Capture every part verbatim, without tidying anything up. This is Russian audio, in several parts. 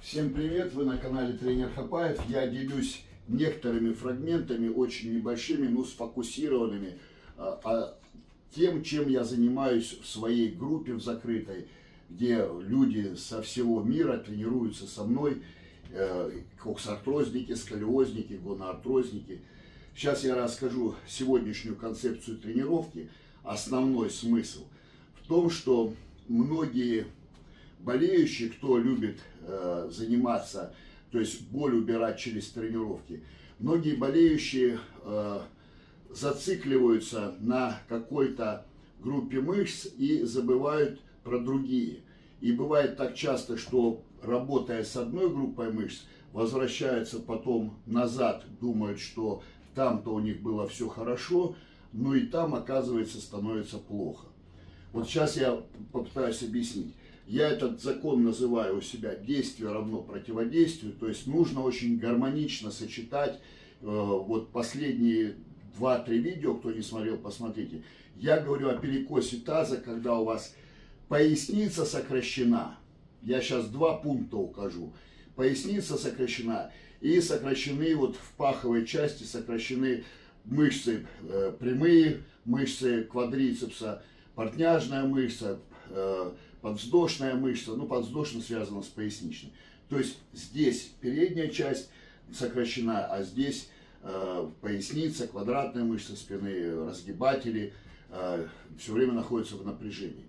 Всем привет! Вы на канале Тренер Хапаев. Я делюсь некоторыми фрагментами, очень небольшими, но сфокусированными, а, а, тем, чем я занимаюсь в своей группе в закрытой, где люди со всего мира тренируются со мной, э, коксартрозники, сколиозники, гоноартрозники. Сейчас я расскажу сегодняшнюю концепцию тренировки. Основной смысл в том, что многие болеющие, кто любит э, заниматься, то есть боль убирать через тренировки, многие болеющие э, зацикливаются на какой-то группе мышц и забывают про другие. И бывает так часто, что работая с одной группой мышц, возвращаются потом назад, думают, что там-то у них было все хорошо, но и там, оказывается, становится плохо. Вот сейчас я попытаюсь объяснить. Я этот закон называю у себя действие равно противодействию, то есть нужно очень гармонично сочетать. Э, вот последние два-три видео, кто не смотрел, посмотрите. Я говорю о перекосе таза, когда у вас поясница сокращена. Я сейчас два пункта укажу. Поясница сокращена и сокращены вот в паховой части сокращены мышцы э, прямые, мышцы квадрицепса, портняжная мышца, э, подвздошная мышца, ну подвздошная связана с поясничной. То есть здесь передняя часть сокращена, а здесь э, поясница, квадратная мышца спины, разгибатели э, все время находятся в напряжении.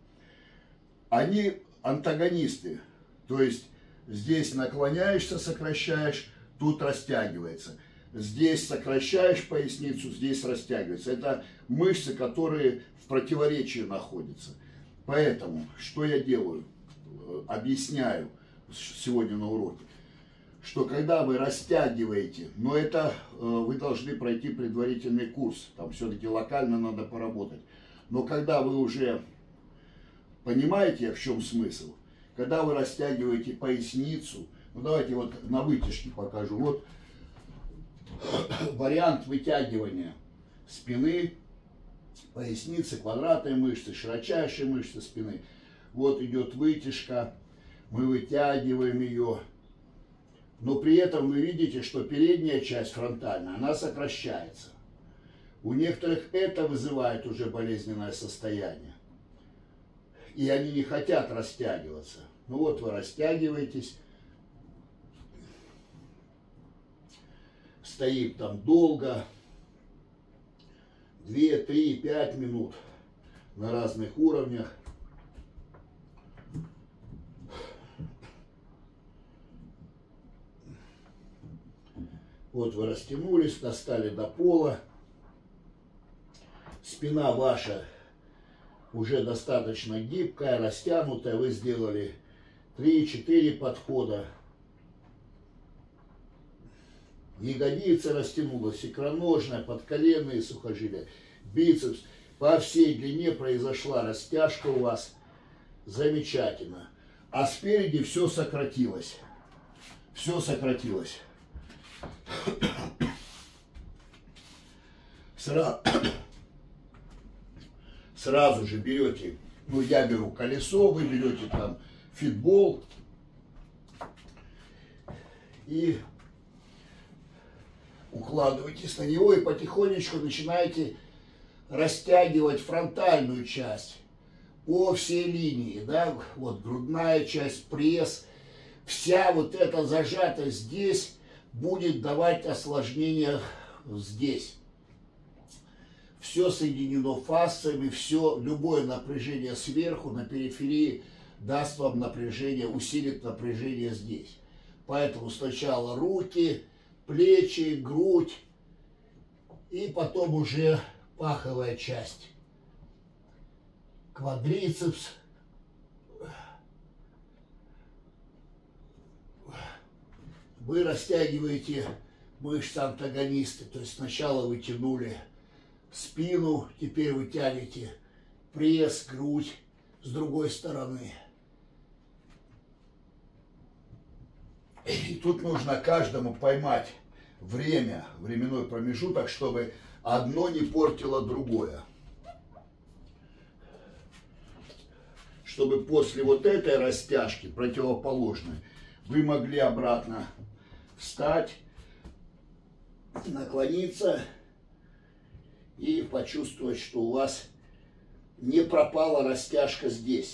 Они антагонисты, то есть здесь наклоняешься, сокращаешь, тут растягивается. Здесь сокращаешь поясницу, здесь растягивается. Это мышцы, которые в противоречии находятся. Поэтому, что я делаю? Объясняю сегодня на уроке, что когда вы растягиваете, но это э, вы должны пройти предварительный курс, там все-таки локально надо поработать. Но когда вы уже понимаете, в чем смысл, когда вы растягиваете поясницу, ну давайте вот на вытяжке покажу. Вот вариант вытягивания спины, поясницы, квадратные мышцы, широчайшие мышцы спины. Вот идет вытяжка, мы вытягиваем ее. Но при этом вы видите, что передняя часть фронтальная, она сокращается. У некоторых это вызывает уже болезненное состояние. И они не хотят растягиваться. Ну вот вы растягиваетесь. Стоит там долго. две, три, пять минут на разных уровнях. Вот вы растянулись, достали до пола. Спина ваша уже достаточно гибкая, растянутая. Вы сделали три-четыре подхода. Ягодица растянулась, икроножная, подколенные сухожилия, бицепс. По всей длине произошла растяжка у вас. Замечательно. А спереди все сократилось. Все сократилось. Сразу, сразу же берете, ну я беру колесо, вы берете там фитбол и укладываетесь на него и потихонечку начинаете растягивать фронтальную часть по всей линии, да, вот грудная часть, пресс, вся вот эта зажатость здесь будет давать осложнения здесь. Все соединено фасциями, все, любое напряжение сверху, на периферии даст вам напряжение, усилит напряжение здесь. Поэтому сначала руки, плечи, грудь и потом уже паховая часть. Квадрицепс. Вы растягиваете мышцы-антагонисты, то есть сначала вы тянули спину, теперь вы тянете пресс, грудь с другой стороны. И тут нужно каждому поймать время, временной промежуток, чтобы одно не портило другое. Чтобы после вот этой растяжки противоположной вы могли обратно встать, наклониться и почувствовать, что у вас не пропала растяжка здесь.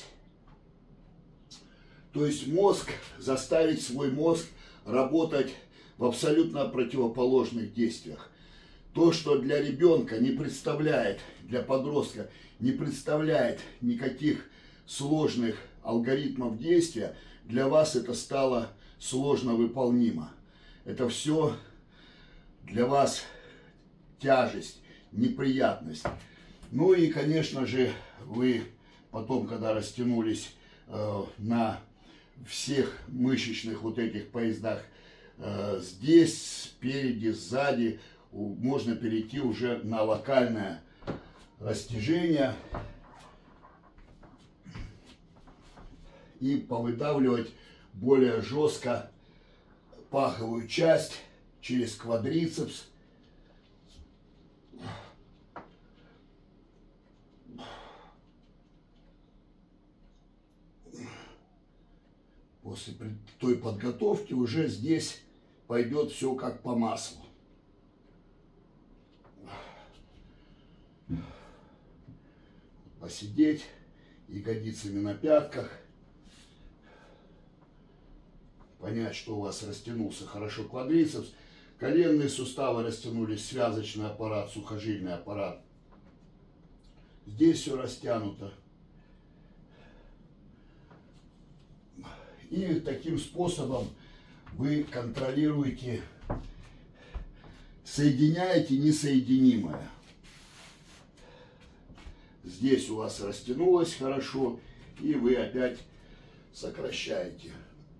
То есть мозг, заставить свой мозг работать в абсолютно противоположных действиях. То, что для ребенка не представляет, для подростка не представляет никаких сложных алгоритмов действия, для вас это стало сложно выполнимо. Это все для вас тяжесть, неприятность. Ну и, конечно же, вы потом, когда растянулись э, на всех мышечных вот этих поездах, э, здесь, спереди, сзади, можно перейти уже на локальное растяжение и повыдавливать более жестко паховую часть через квадрицепс. После той подготовки уже здесь пойдет все как по маслу. Посидеть ягодицами на пятках. Понять, что у вас растянулся хорошо квадрицепс. Коленные суставы растянулись, связочный аппарат, сухожильный аппарат. Здесь все растянуто. И таким способом вы контролируете, соединяете несоединимое. Здесь у вас растянулось хорошо, и вы опять сокращаете.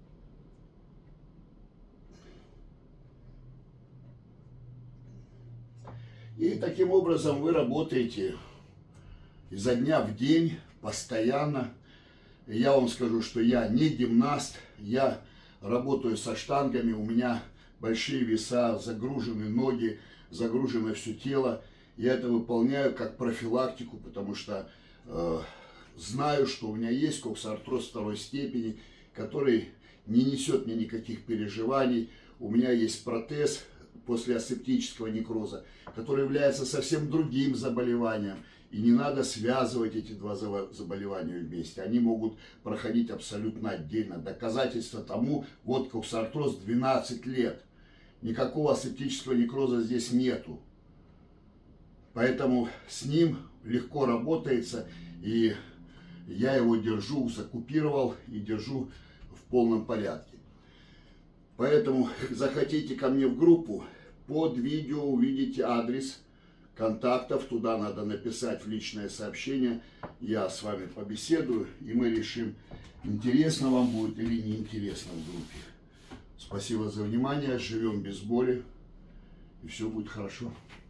И таким образом вы работаете изо дня в день, постоянно. Я вам скажу, что я не гимнаст, я работаю со штангами, у меня большие веса, загружены ноги, загружено все тело. Я это выполняю как профилактику, потому что э, знаю, что у меня есть коксартроз второй степени, который не несет мне никаких переживаний. У меня есть протез после асептического некроза, который является совсем другим заболеванием. И не надо связывать эти два заболевания вместе. Они могут проходить абсолютно отдельно. Доказательство тому, вот коксартроз двенадцать лет. Никакого асептического некроза здесь нету. Поэтому с ним легко работается, и я его держу, закупировал и держу в полном порядке. Поэтому захотите ко мне в группу, под видео увидите адрес контактов, туда надо написать в личное сообщение, я с вами побеседую, и мы решим, интересно вам будет или неинтересно в группе. Спасибо за внимание, живем без боли, и все будет хорошо.